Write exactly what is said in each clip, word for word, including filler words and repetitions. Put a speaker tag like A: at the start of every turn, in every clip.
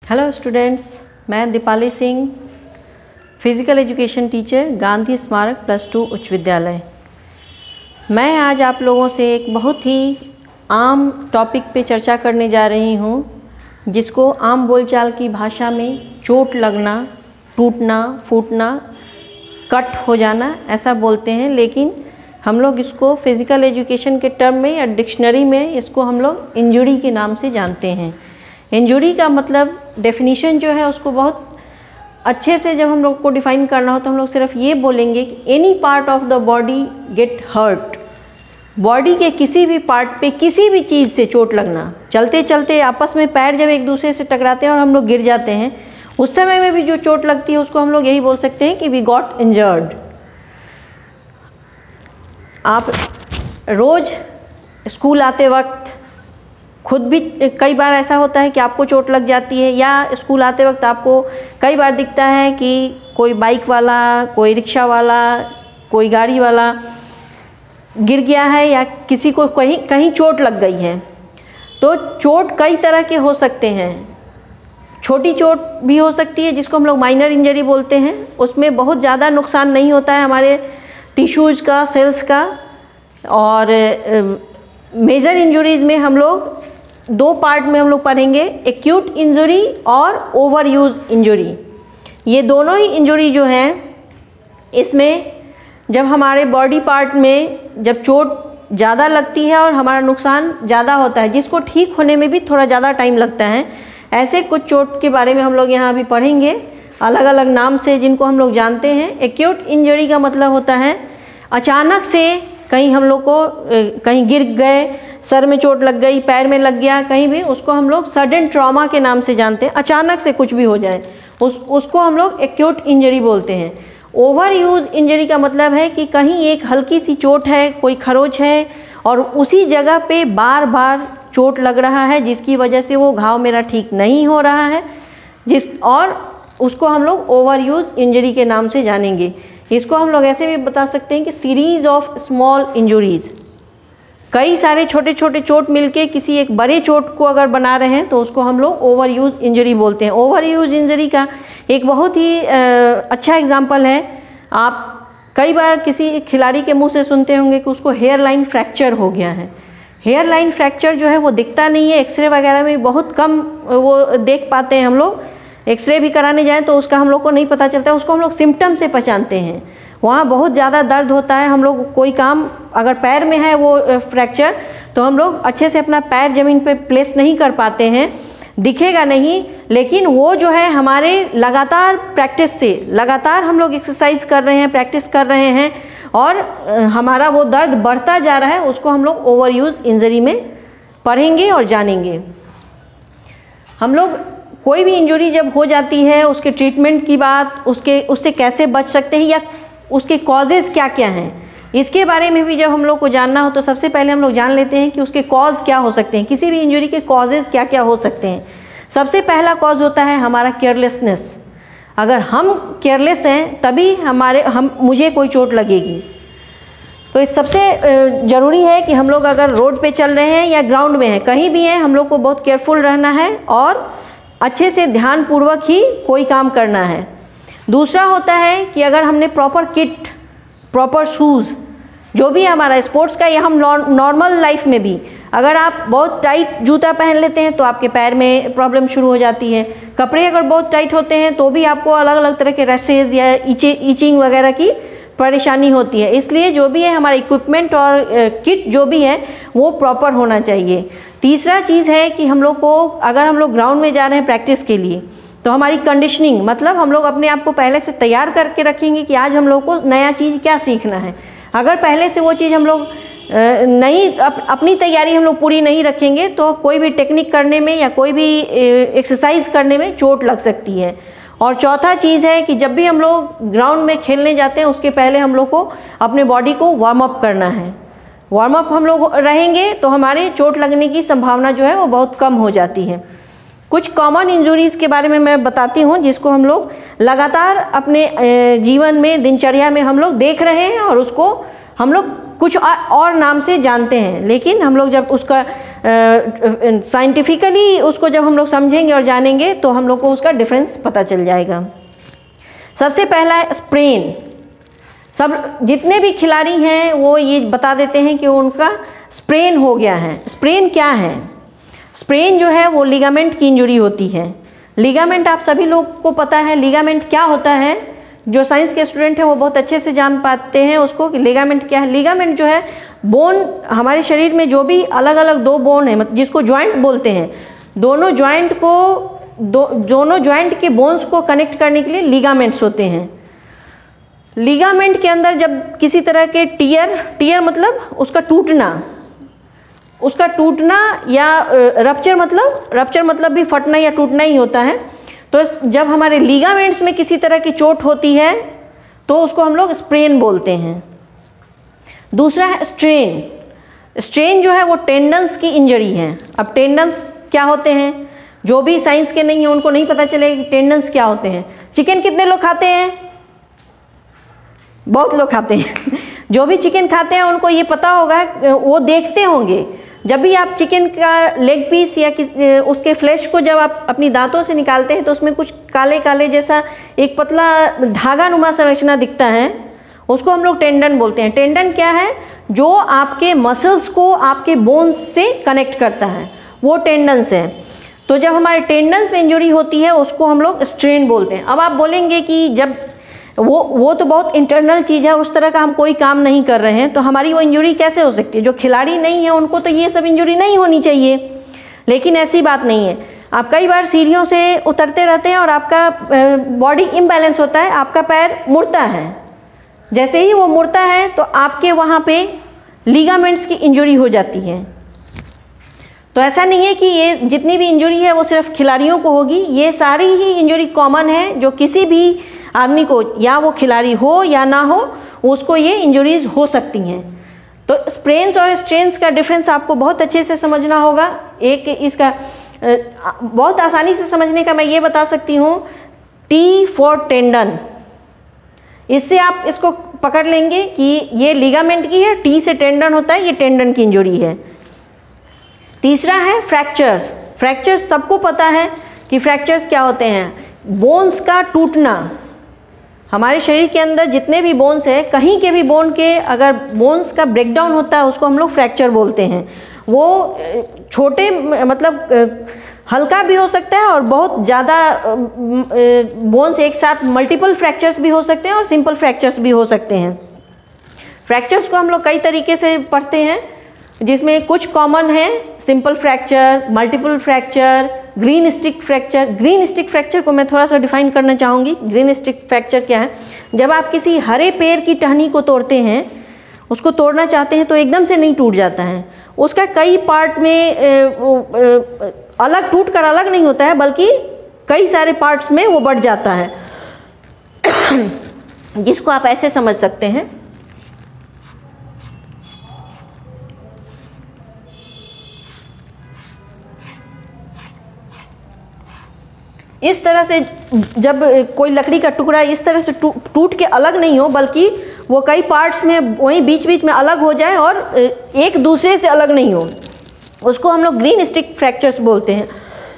A: Hello students, मैं Deepali Singh, physical education teacher, Gandhi Smarak plus to उच्च विद्यालय। मैं आज आप लोगों से एक बहुत ही आम टॉपिक पे चर्चा करने जा रही हूँ, जिसको आम बोलचाल की भाषा में चोट लगना, टूटना, फूटना, कट हो जाना ऐसा बोलते हैं। लेकिन हम लोग इसको फिज़िकल एजुकेशन के टर्म में या डिक्शनरी में इसको हम लोग इंजरी के नाम से जानते हैं। इंजरी का मतलब डेफिनीशन जो है उसको बहुत अच्छे से जब हम लोग को डिफाइन करना हो तो हम लोग सिर्फ ये बोलेंगे कि any part of the body get hurt. Body के किसी भी पार्ट पे किसी भी चीज़ से चोट लगना। चलते चलते आपस में पैर जब एक दूसरे से टकराते हैं और हम लोग गिर जाते हैं, उस समय में भी जो चोट लगती है उसको हम लोग यही बोल सकते हैं कि वी गॉट इंजर्ड। आप रोज़ स्कूल आते वक्त खुद भी कई बार ऐसा होता है कि आपको चोट लग जाती है, या स्कूल आते वक्त आपको कई बार दिखता है कि कोई बाइक वाला, कोई रिक्शा वाला, कोई गाड़ी वाला गिर गया है या किसी को कहीं कहीं चोट लग गई है। तो चोट कई तरह के हो सकते हैं। छोटी चोट भी हो सकती है जिसको हम लोग माइनर इंजरी बोलते हैं, उसमें बहुत ज़्यादा नुकसान नहीं होता है हमारे टिश्यूज़ का, सेल्स का। और मेजर इंजरीज़ में हम लोग दो पार्ट में हम लोग पढ़ेंगे, एक्यूट इंजरी और ओवर यूज इंजरी। ये दोनों ही इंजरी जो हैं, इसमें जब हमारे बॉडी पार्ट में जब चोट ज़्यादा लगती है और हमारा नुकसान ज़्यादा होता है, जिसको ठीक होने में भी थोड़ा ज़्यादा टाइम लगता है, ऐसे कुछ चोट के बारे में हम लोग यहाँ अभी पढ़ेंगे अलग अलग नाम से, जिनको हम लोग जानते हैं। एक्यूट इंजरी का मतलब होता है अचानक से कहीं हम लोग को कहीं गिर गए, सर में चोट लग गई, पैर में लग गया, कहीं भी, उसको हम लोग सडन ट्रॉमा के नाम से जानते हैं। अचानक से कुछ भी हो जाए उस उसको हम लोग एक्यूट इंजरी बोलते हैं। ओवर यूज इंजरी का मतलब है कि कहीं एक हल्की सी चोट है, कोई खरोच है और उसी जगह पे बार बार चोट लग रहा है, जिसकी वजह से वो घाव मेरा ठीक नहीं हो रहा है, जिस और उसको हम लोग ओवर यूज इंजरी के नाम से जानेंगे। इसको हम लोग ऐसे भी बता सकते हैं कि सीरीज ऑफ स्मॉल इंजरीज, कई सारे छोटे छोटे चोट मिलके किसी एक बड़े चोट को अगर बना रहे हैं तो उसको हम लोग ओवर यूज इंजरी बोलते हैं। ओवर यूज इंजरी का एक बहुत ही अच्छा एग्जांपल है, आप कई बार किसी खिलाड़ी के मुंह से सुनते होंगे कि उसको हेयर लाइन फ्रैक्चर हो गया है। हेयर लाइन फ्रैक्चर जो है वो दिखता नहीं है, एक्सरे वगैरह में बहुत कम वो देख पाते हैं हम लोग। एक्सरे भी कराने जाएं तो उसका हम लोग को नहीं पता चलता, उसको हम लोग सिम्टम से पहचानते हैं। वहाँ बहुत ज़्यादा दर्द होता है, हम लोग कोई काम अगर पैर में है वो फ्रैक्चर, तो हम लोग अच्छे से अपना पैर ज़मीन पे प्लेस नहीं कर पाते हैं, दिखेगा नहीं। लेकिन वो जो है हमारे लगातार प्रैक्टिस से, लगातार हम लोग एक्सरसाइज कर रहे हैं, प्रैक्टिस कर रहे हैं और हमारा वो दर्द बढ़ता जा रहा है, उसको हम लोग ओवर यूज इंजरी में पढ़ेंगे और जानेंगे। हम लोग कोई भी इंजरी जब हो जाती है, उसके ट्रीटमेंट की बात, उसके उससे कैसे बच सकते हैं या उसके कॉजेज़ क्या क्या हैं, इसके बारे में भी जब हम लोग को जानना हो तो सबसे पहले हम लोग जान लेते हैं कि उसके कॉज क्या हो सकते हैं, किसी भी इंजरी के कॉजेज़ क्या क्या हो सकते हैं। सबसे पहला कॉज होता है हमारा केयरलेसनेस। अगर हम केयरलेस हैं तभी हमारे हम मुझे कोई चोट लगेगी। तो इस सबसे ज़रूरी है कि हम लोग अगर रोड पे चल रहे हैं या ग्राउंड में हैं, कहीं भी हैं, हम लोग को बहुत केयरफुल रहना है और अच्छे से ध्यानपूर्वक ही कोई काम करना है। दूसरा होता है कि अगर हमने प्रॉपर किट, प्रॉपर शूज़, जो भी हमारा स्पोर्ट्स का या हम नॉर्मल लाइफ में भी, अगर आप बहुत टाइट जूता पहन लेते हैं तो आपके पैर में प्रॉब्लम शुरू हो जाती है। कपड़े अगर बहुत टाइट होते हैं तो भी आपको अलग अलग तरह के रैशेज या ईचिंग वगैरह की परेशानी होती है। इसलिए जो भी है हमारा इक्विपमेंट और किट जो भी है वो प्रॉपर होना चाहिए। तीसरा चीज़ है कि हम लोग को, अगर हम लोग ग्राउंड में जा रहे हैं प्रैक्टिस के लिए, तो हमारी कंडीशनिंग, मतलब हम लोग अपने आप को पहले से तैयार करके रखेंगे कि आज हम लोग को नया चीज़ क्या सीखना है। अगर पहले से वो चीज़ हम लोग नहीं, अप, अपनी तैयारी हम लोग पूरी नहीं रखेंगे तो कोई भी टेक्निक करने में या कोई भी एक्सरसाइज करने में चोट लग सकती है। और चौथा चीज़ है कि जब भी हम लोग ग्राउंड में खेलने जाते हैं उसके पहले हम लोग को अपने बॉडी को वार्म अप करना है। वार्म अप हम लोग रहेंगे तो हमारे चोट लगने की संभावना जो है वो बहुत कम हो जाती है। कुछ कॉमन इंजरीज़ के बारे में मैं बताती हूँ, जिसको हम लोग लगातार अपने जीवन में, दिनचर्या में हम लोग देख रहे हैं और उसको हम लोग कुछ और नाम से जानते हैं, लेकिन हम लोग जब उसका साइंटिफिकली उसको जब हम लोग समझेंगे और जानेंगे तो हम लोग को उसका डिफरेंस पता चल जाएगा। सबसे पहला है स्प्रेन। सब जितने भी खिलाड़ी हैं वो ये बता देते हैं कि उनका स्प्रेन हो गया है। स्प्रेन क्या है? स्प्रेन जो है वो लिगामेंट की इंजरी होती है। लिगामेंट आप सभी लोग को पता है लिगामेंट क्या होता है। जो साइंस के स्टूडेंट हैं वो बहुत अच्छे से जान पाते हैं उसको कि लिगामेंट क्या है। लिगामेंट जो है बोन, हमारे शरीर में जो भी अलग अलग दो बोन है जिसको जॉइंट बोलते हैं, दोनों जॉइंट को दो दोनों जॉइंट के बोन्स को कनेक्ट करने के लिए लिगामेंट्स होते हैं। लिगामेंट के अंदर जब किसी तरह के टियर टियर मतलब उसका टूटना उसका टूटना या रप्चर मतलब रप्चर मतलब भी फटना या टूटना ही होता है। तो जब हमारे लिगामेंट्स में किसी तरह की चोट होती है तो उसको हम लोग स्प्रेन बोलते हैं। दूसरा है स्ट्रेन। स्ट्रेन जो है वो टेंडन्स की इंजरी है। अब टेंडन्स क्या होते हैं? जो भी साइंस के नहीं है उनको नहीं पता चलेगा कि टेंडन्स क्या होते हैं। चिकन कितने लोग खाते हैं? बहुत लोग खाते हैं। जो भी चिकन खाते हैं उनको ये पता होगा, वो देखते होंगे जब भी आप चिकन का लेग पीस या उसके फ्लैश को जब आप अपनी दांतों से निकालते हैं तो उसमें कुछ काले काले जैसा एक पतला धागा नुमा संरचना दिखता है, उसको हम लोग टेंडन बोलते हैं। टेंडन क्या है? जो आपके मसल्स को आपके बोन्स से कनेक्ट करता है, वो टेंडन्स है। तो जब हमारे टेंडन्स में इंजरी होती है उसको हम लोग स्ट्रेन बोलते हैं। अब आप बोलेंगे कि जब वो वो तो बहुत इंटरनल चीज़ है, उस तरह का हम कोई काम नहीं कर रहे हैं तो हमारी वो इंजरी कैसे हो सकती है? जो खिलाड़ी नहीं है उनको तो ये सब इंजरी नहीं होनी चाहिए, लेकिन ऐसी बात नहीं है। आप कई बार सीढ़ियों से उतरते रहते हैं और आपका बॉडी इम्बैलेंस होता है, आपका पैर मुड़ता है। जैसे ही वो मुड़ता है तो आपके वहाँ पे लिगामेंट्स की इंजरी हो जाती है। तो ऐसा नहीं है कि ये जितनी भी इंजरी है वो सिर्फ खिलाड़ियों को होगी, ये सारी ही इंजरी कॉमन है जो किसी भी आदमी को, या वो खिलाड़ी हो या ना हो, उसको ये इंजरीज हो सकती हैं। तो स्प्रेन्स और स्ट्रेन्स का डिफरेंस आपको बहुत अच्छे से समझना होगा। एक इसका बहुत आसानी से समझने का मैं ये बता सकती हूँ, टी फॉर टेंडन। इससे आप इसको पकड़ लेंगे कि ये लिगामेंट की है, टी से टेंडन होता है, ये टेंडन की इंजरी है। तीसरा है फ्रैक्चर्स। फ्रैक्चर्स सबको पता है कि फ्रैक्चर्स क्या होते हैं। बोन्स का टूटना। हमारे शरीर के अंदर जितने भी बोन्स हैं, कहीं के भी बोन के अगर बोन्स का ब्रेकडाउन होता है उसको हम लोग फ्रैक्चर बोलते हैं। वो छोटे मतलब हल्का भी हो सकता है और बहुत ज़्यादा बोन्स एक साथ मल्टीपल फ्रैक्चर्स भी हो सकते हैं और सिंपल फ्रैक्चर्स भी हो सकते हैं। फ्रैक्चर्स को हम लोग कई तरीके से पढ़ते हैं, जिसमें कुछ कॉमन है, simple fracture, multiple fracture, green stick fracture. Green stick fracture को मैं थोड़ा सा डिफाइन करना चाहूँगी। ग्रीन स्टिक फ्रैक्चर क्या है? जब आप किसी हरे पेड़ की टहनी को तोड़ते हैं, उसको तोड़ना चाहते हैं तो एकदम से नहीं टूट जाता है, उसका कई पार्ट में अलग टूट कर अलग नहीं होता है, बल्कि कई सारे पार्ट्स में वो बढ़ जाता है, जिसको आप ऐसे समझ सकते हैं। इस तरह से जब कोई लकड़ी का टुकड़ा इस तरह से टूट के अलग नहीं हो, बल्कि वो कई पार्ट्स में वहीं बीच बीच में अलग हो जाए और एक दूसरे से अलग नहीं हो, उसको हम लोग ग्रीन स्टिक फ्रैक्चर्स बोलते हैं।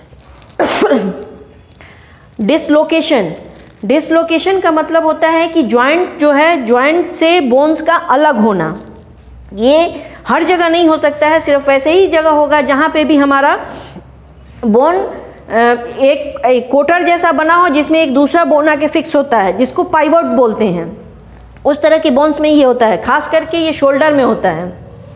A: डिसलोकेशन। डिसलोकेशन का मतलब होता है कि जॉइंट जो है, जॉइंट से बोन्स का अलग होना। ये हर जगह नहीं हो सकता है, सिर्फ वैसे ही जगह होगा जहाँ पे भी हमारा बोन एक, एक कोटर जैसा बना हो जिसमें एक दूसरा बोन आके फिक्स होता है, जिसको पाइवोट बोलते हैं। उस तरह के बोन्स में ये होता है, खास करके ये शोल्डर में होता है।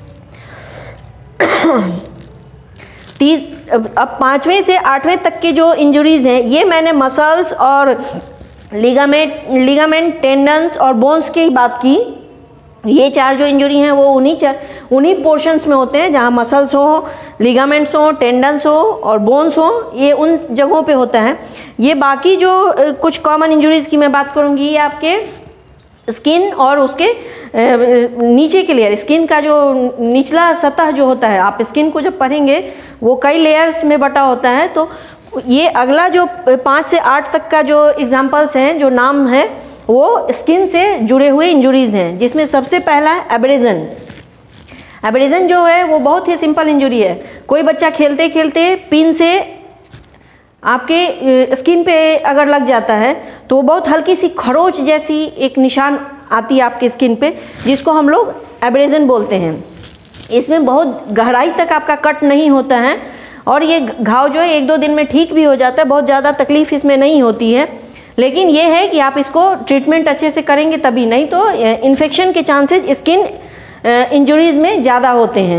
A: तीस अब पाँचवें से आठवें तक के जो इंजरीज हैं, ये मैंने मसल्स और लिगामेंट लिगामेंट टेंडन्स और बोन्स की बात की। ये चार जो इंजरी हैं वो उन्हीं चार उन्हीं पोर्शंस में होते हैं जहाँ मसल्स हो, लिगामेंट्स हो, टेंडन्स हो और बोन्स हो, ये उन जगहों पे होता है। ये बाकी जो कुछ कॉमन इंजरीज़ की मैं बात करूँगी, ये आपके स्किन और उसके नीचे के लेयर, स्किन का जो निचला सतह जो होता है, आप स्किन को जब पढ़ेंगे वो कई लेयर्स में बटा होता है। तो ये अगला जो पाँच से आठ तक का जो एग्जाम्पल्स हैं, जो नाम है, वो स्किन से जुड़े हुए इंजुरीज़ हैं, जिसमें सबसे पहला है एब्रेजन। एब्रेजन जो है वो बहुत ही सिंपल इंजरी है। कोई बच्चा खेलते खेलते पिन से आपके स्किन पे अगर लग जाता है तो वो बहुत हल्की सी खरोच जैसी एक निशान आती है आपके स्किन पे, जिसको हम लोग एब्रेजन बोलते हैं। इसमें बहुत गहराई तक आपका कट नहीं होता है और ये घाव जो है एक दो दिन में ठीक भी हो जाता है, बहुत ज़्यादा तकलीफ इसमें नहीं होती है। लेकिन ये है कि आप इसको ट्रीटमेंट अच्छे से करेंगे तभी, नहीं तो इन्फेक्शन के चांसेस स्किन इंजरीज में ज़्यादा होते हैं।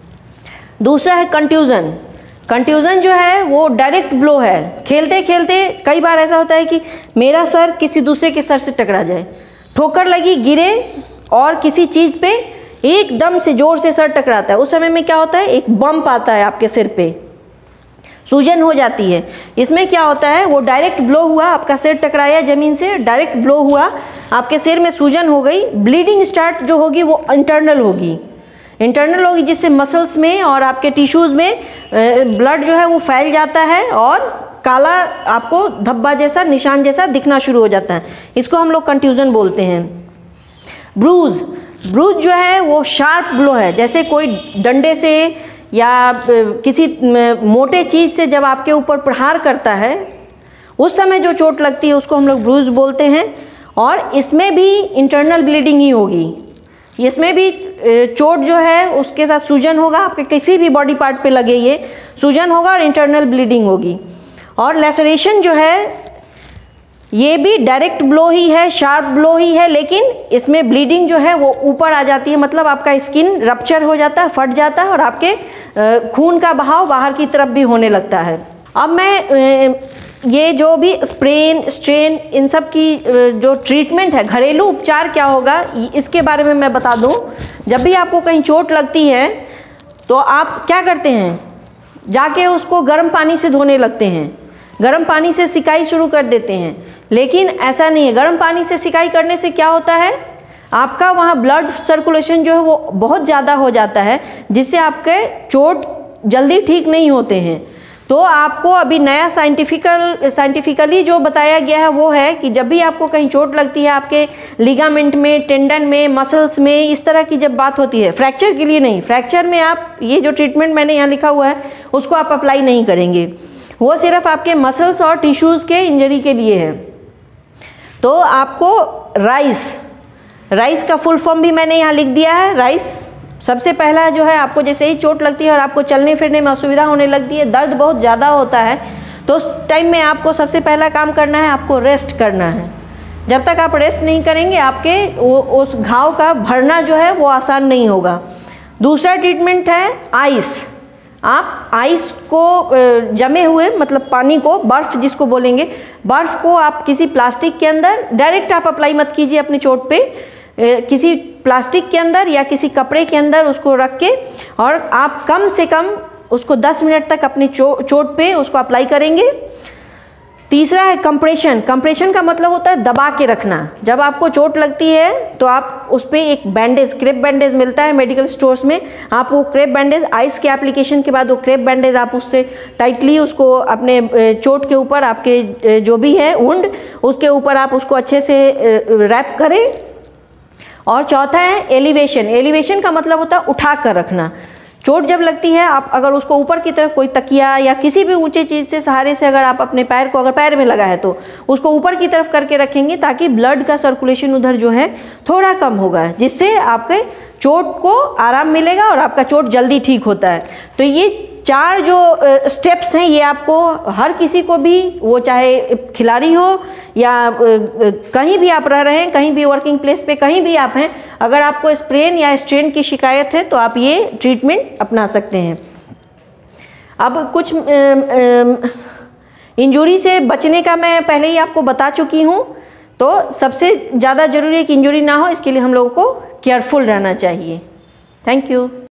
A: दूसरा है कंट्यूजन। कंट्यूजन जो है वो डायरेक्ट ब्लो है। खेलते खेलते कई बार ऐसा होता है कि मेरा सर किसी दूसरे के सर से टकरा जाए, ठोकर लगी, गिरे और किसी चीज़ पे एकदम से ज़ोर से सर टकराता है। उस समय में क्या होता है, एक बम्प आता है आपके सिर पे, सूजन हो जाती है। इसमें क्या होता है, वो डायरेक्ट ब्लो हुआ, आपका सिर टकराया ज़मीन से, डायरेक्ट ब्लो हुआ, आपके सिर में सूजन हो गई। ब्लीडिंग स्टार्ट जो होगी वो इंटरनल होगी इंटरनल होगी जिससे मसल्स में और आपके टिश्यूज़ में ब्लड जो है वो फैल जाता है और काला आपको धब्बा जैसा, निशान जैसा दिखना शुरू हो जाता है। इसको हम लोग कंट्यूजन बोलते हैं। ब्रूज ब्रूज जो है वो शार्प ब्लो है, जैसे कोई डंडे से या किसी मोटे चीज़ से जब आपके ऊपर प्रहार करता है उस समय जो चोट लगती है उसको हम लोग ब्रूज बोलते हैं। और इसमें भी इंटरनल ब्लीडिंग ही होगी। इसमें भी चोट जो है उसके साथ सूजन होगा, आपके किसी भी बॉडी पार्ट पे लगे ये सूजन होगा और इंटरनल ब्लीडिंग होगी। और लैसरेशन जो है ये भी डायरेक्ट ब्लो ही है, शार्प ब्लो ही है, लेकिन इसमें ब्लीडिंग जो है वो ऊपर आ जाती है, मतलब आपका स्किन रप्चर हो जाता है, फट जाता है और आपके खून का बहाव बाहर की तरफ भी होने लगता है। अब मैं ये जो भी स्प्रेन, स्ट्रेन, इन सब की जो ट्रीटमेंट है, घरेलू उपचार क्या होगा इसके बारे में मैं बता दूं। जब भी आपको कहीं चोट लगती है तो आप क्या करते हैं, जाके उसको गर्म पानी से धोने लगते हैं, गर्म पानी से सिकाई शुरू कर देते हैं। लेकिन ऐसा नहीं है, गर्म पानी से सिकाई करने से क्या होता है, आपका वहाँ ब्लड सर्कुलेशन जो है वो बहुत ज़्यादा हो जाता है, जिससे आपके चोट जल्दी ठीक नहीं होते हैं। तो आपको अभी नया साइंटिफिकल साइंटिफिकली जो बताया गया है वो है कि जब भी आपको कहीं चोट लगती है, आपके लिगामेंट में, टेंडन में, मसल्स में, इस तरह की जब बात होती है, फ्रैक्चर के लिए नहीं, फ्रैक्चर में आप ये जो ट्रीटमेंट मैंने यहाँ लिखा हुआ है उसको आप अप्लाई नहीं करेंगे, वो सिर्फ आपके मसल्स और टिश्यूज़ के इंजरी के लिए है। तो आपको राइस राइस का फुल फॉर्म भी मैंने यहाँ लिख दिया है। राइस सबसे पहला जो है, आपको जैसे ही चोट लगती है और आपको चलने फिरने में असुविधा होने लगती है, दर्द बहुत ज़्यादा होता है, तो उस टाइम में आपको सबसे पहला काम करना है, आपको रेस्ट करना है। जब तक आप रेस्ट नहीं करेंगे आपके वो उस घाव का भरना जो है वो आसान नहीं होगा। दूसरा ट्रीटमेंट है आइस। आप आइस को जमे हुए, मतलब पानी को, बर्फ़ जिसको बोलेंगे, बर्फ़ को आप किसी प्लास्टिक के अंदर डायरेक्ट आप अप्लाई मत कीजिए अपनी चोट पे, किसी प्लास्टिक के अंदर या किसी कपड़े के अंदर उसको रख के, और आप कम से कम उसको दस मिनट तक अपनी चो, चोट पे उसको अप्लाई करेंगे। तीसरा है कंप्रेशन। कंप्रेशन का मतलब होता है दबा के रखना। जब आपको चोट लगती है तो आप उस पर एक बैंडेज, क्रेप बैंडेज मिलता है मेडिकल स्टोर्स में, आप वो क्रेप बैंडेज, आइस के एप्लीकेशन के बाद वो क्रेप बैंडेज आप उससे टाइटली उसको अपने चोट के ऊपर, आपके जो भी है वुंड, उसके ऊपर आप उसको अच्छे से रैप करें। और चौथा है एलिवेशन। एलिवेशन का मतलब होता है उठा कर रखना। चोट जब लगती है, आप अगर उसको ऊपर की तरफ कोई तकिया या किसी भी ऊंचे चीज़ से सहारे से अगर आप अपने पैर को, अगर पैर में लगा है तो उसको ऊपर की तरफ करके रखेंगे, ताकि ब्लड का सर्कुलेशन उधर जो है थोड़ा कम होगा, जिससे आपके चोट को आराम मिलेगा और आपका चोट जल्दी ठीक होता है। तो ये चार जो स्टेप्स हैं ये आपको हर किसी को भी, वो चाहे खिलाड़ी हो या कहीं भी आप रह रहे हैं, कहीं भी वर्किंग प्लेस पे कहीं भी आप हैं, अगर आपको स्प्रेन या स्ट्रेन की शिकायत है तो आप ये ट्रीटमेंट अपना सकते हैं। अब कुछ इंजरी से बचने का मैं पहले ही आपको बता चुकी हूँ। तो सबसे ज़्यादा ज़रूरी है कि इंजरी ना हो, इसके लिए हम लोगों को केयरफुल रहना चाहिए। Thank you.